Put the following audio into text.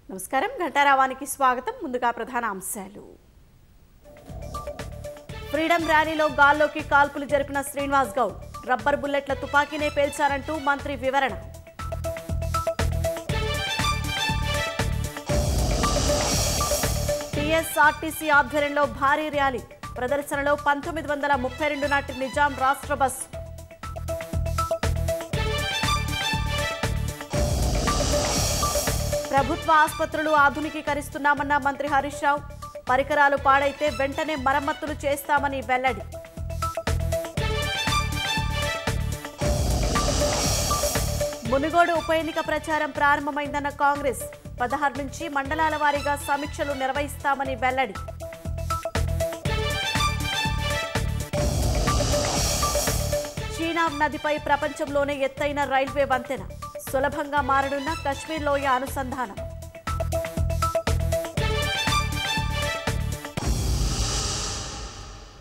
నమస్కారం ఘంటారావానికి స్వాగతం. ముందుగా ప్రధాన అంశాలు. ఫ్రీడమ్ ర్యాలీలో గాల్లోకి కాల్పులు జరిపిన శ్రీనివాస్ గౌడ్, రబ్బర్ బుల్లెట్ల తుపాకీనే పేల్చారంటూ మంత్రి వివరణ. టీఎస్ఆర్టీసీ ఆధ్వర్యంలో భారీ ర్యాలీ, ప్రదర్శనలో 1932 నాటి నిజాం రాష్ట్ర బస్సు. ప్రభుత్వ ఆసుపత్రులు ఆధునికీకరిస్తున్నామన్న మంత్రి హరీష్ రావు, పరికరాలు పాడైతే వెంటనే మరమ్మతులు చేస్తామని వెల్లడి. మునుగోడు ఉప ఎన్నిక ప్రచారం ప్రారంభమైందన్న కాంగ్రెస్, 16 నుంచి మండలాల వారీగా సమీక్షలు నిర్వహిస్తామని వెల్లడి. చీనాబ్ నదిపై ప్రపంచంలోనే ఎత్తైన రైల్వే వంతెన, సులభంగా మారనున్న కశ్మీర్ లోయ అనుసంధానం.